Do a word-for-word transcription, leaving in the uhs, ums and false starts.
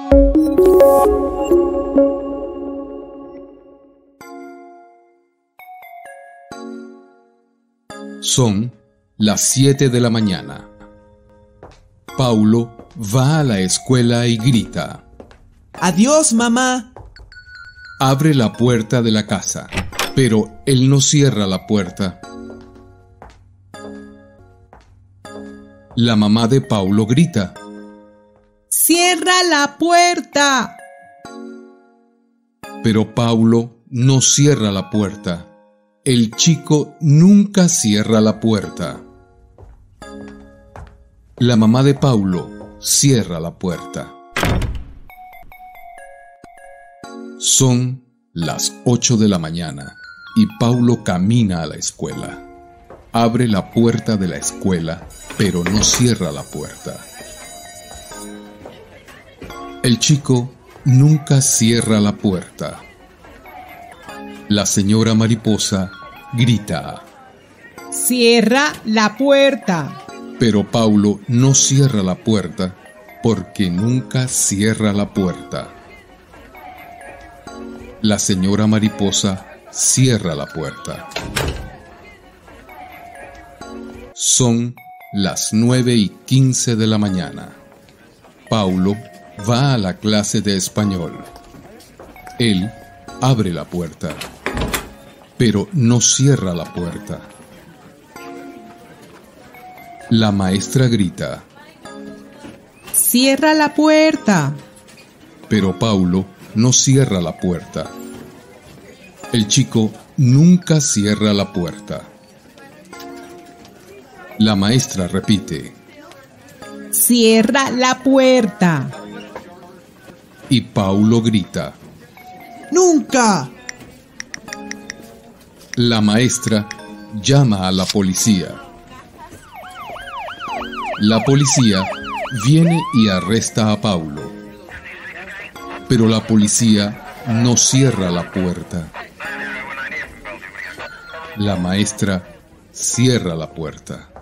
Son las siete de la mañana. Paulo va a la escuela y grita: ¡Adiós, mamá! Abre la puerta de la casa, pero él no cierra la puerta. La mamá de Paulo grita: ¡Cierra la puerta! Pero Paulo no cierra la puerta. El chico nunca cierra la puerta. La mamá de Paulo cierra la puerta. Son las ocho de la mañana y Paulo camina a la escuela. Abre la puerta de la escuela, pero no cierra la puerta. El chico nunca cierra la puerta. La señora Mariposa grita: ¡Cierra la puerta! Pero Paulo no cierra la puerta porque nunca cierra la puerta. La señora Mariposa cierra la puerta. Son las nueve y quince de la mañana. Paulo va a la clase de español. Él abre la puerta, pero no cierra la puerta. La maestra grita: ¡Cierra la puerta! Pero Paulo no cierra la puerta. El chico nunca cierra la puerta. La maestra repite: ¡Cierra la puerta! Y Paulo grita: ¡Nunca! La maestra llama a la policía. La policía viene y arresta a Paulo. Pero la policía no cierra la puerta. La maestra cierra la puerta.